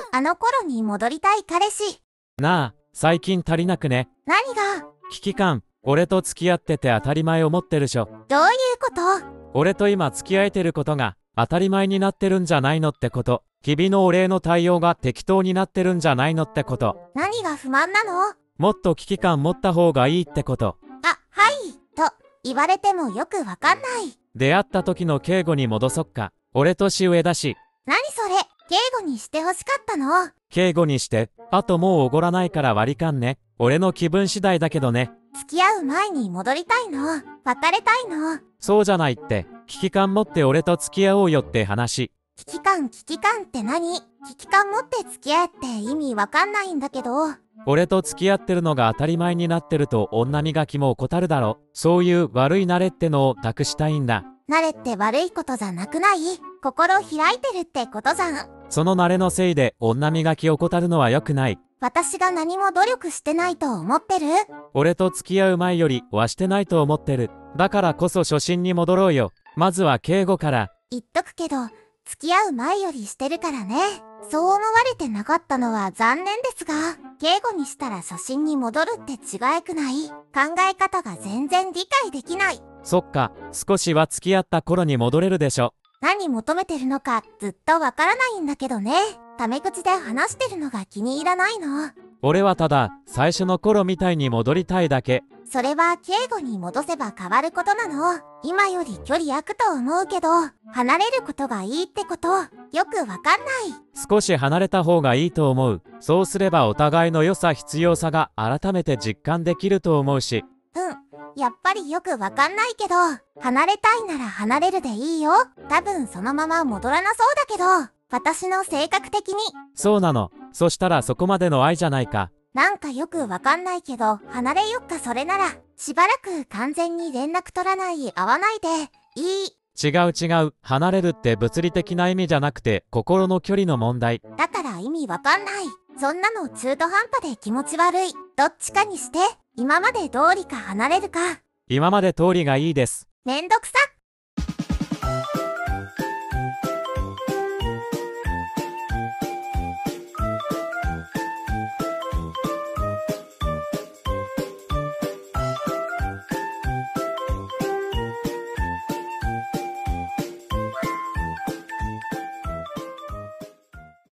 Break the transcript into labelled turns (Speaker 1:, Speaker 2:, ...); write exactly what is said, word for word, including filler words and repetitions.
Speaker 1: あの頃に戻りたい彼氏。
Speaker 2: なあ、最近足りなくね。
Speaker 1: 何が？
Speaker 2: 危機感、俺と付き合ってて当たり前思ってるしょ。
Speaker 1: どういうこと？
Speaker 2: 俺と今付き合えてることが当たり前になってるんじゃないのってこと。君のお礼の対応が適当になってるんじゃないのってこと。
Speaker 1: 何が不満なの？
Speaker 2: もっと危機感持った方がいいってこと。
Speaker 1: あ、はい、と言われてもよくわかんない。
Speaker 2: 出会った時の敬語に戻そっか。俺年上だし。
Speaker 1: 何それ？敬語にしてほしかったの？
Speaker 2: 敬語にして。あともうおごらないから割り勘ね。俺の気分次第だけどね。
Speaker 1: 付き合う前に戻りたいの？別れたいの？
Speaker 2: そうじゃないって。危機感持って俺と付き合おうよって話。
Speaker 1: 危機感危機感って何？危機感持って付き合えって意味わかんないんだけど。
Speaker 2: 俺と付き合ってるのが当たり前になってると女磨きも怠るだろ。そういう悪い慣れってのをなくしたいんだ。
Speaker 1: 慣れって悪いことじゃなくない？心開いてるってことじゃん。
Speaker 2: その慣れのせいで女磨きを怠るのは良くない。
Speaker 1: 私が何も努力してないと思ってる？
Speaker 2: 俺と付き合う前よりはしてないと思ってる。だからこそ初心に戻ろうよ。まずは敬語から。
Speaker 1: 言っとくけど、付き合う前よりしてるからね。そう思われてなかったのは残念ですが、敬語にしたら初心に戻るって違えくない？考え方が全然理解できない。
Speaker 2: そっか、少しは付き合った頃に戻れるでしょ。
Speaker 1: 何求めてるのかずっとわからないんだけどね。タメ口で話してるのが気に入らないの。
Speaker 2: 俺はただ、最初の頃みたいに戻りたいだけ。
Speaker 1: それは敬語に戻せば変わることなの。今より距離空くと思うけど、離れることがいいってこと、よくわかんない。
Speaker 2: 少し離れた方がいいと思う。そうすればお互いの良さ必要さが改めて実感できると思うし。
Speaker 1: うん、やっぱりよくわかんないけど、離れたいなら離れるでいいよ。多分そのまま戻らなそうだけど、私の性格的に。
Speaker 2: そうなの。そしたらそこまでの愛じゃないか。
Speaker 1: なんかよくわかんないけど、離れよっかそれなら。しばらく完全に連絡取らない、会わないで、いい。
Speaker 2: 違う違う。離れるって物理的な意味じゃなくて、心の距離の問題。
Speaker 1: だから意味わかんない。そんなの中途半端で気持ち悪い。どっちかにして、今まで通りか離れるか。
Speaker 2: 今まで通りがいいです。
Speaker 1: めんどくさ。